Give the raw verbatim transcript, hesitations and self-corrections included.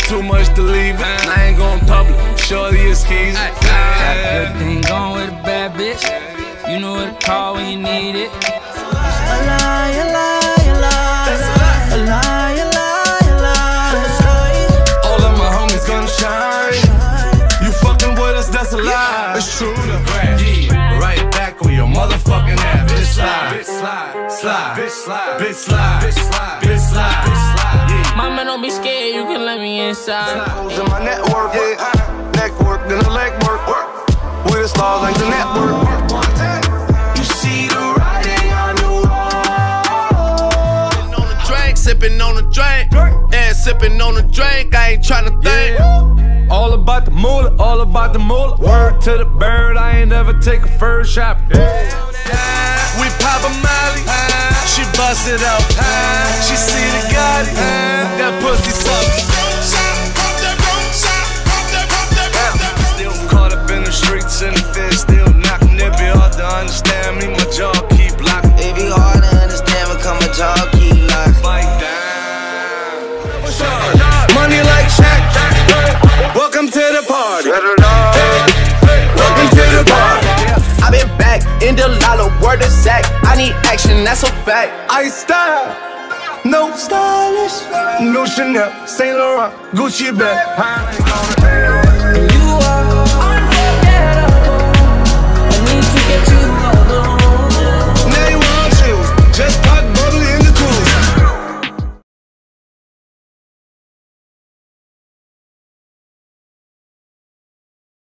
too much to leave it. I ain't going public, surely it's keys. Got a good thing going with a bad bitch. You know what to call when you need it. A lie, a lie, a lie, a lie, a lie, a lie. All of my homies gonna shine. You fucking with us, that's a lie. It's true to brag. Yeah. Right back on your motherfucking ass. Bitch slide, bitch slide, slide, bitch slide, bitch slide, bitch slide, bitch slide, bitch slide. Yeah. Mama, don't be scared, you can let me inside. In my network, yeah. Neck work, then the leg work. With the stars like the network. You see the writing on the wall. Sipping on the drink, sipping on the drink, and sipping on the drink. I ain't tryna think. Yeah. All about the moolah, all about the moolah. Word to the bird, I ain't never take a fur shop. Yeah. We pop a Molly, she bust it out. She see the Gotti, that pussy something. Still caught up in the streets and the fence still knocking. It be hard to understand me, my jaw keep locking. It be hard to understand because my jaw keep locking. Fight down. Money like Shaq. Welcome to the party. Welcome to the party. I been back in the lala, word of Zach. I need action, that's a fact. I style, no stylish, no Chanel, Saint Laurent, Gucci bag. You are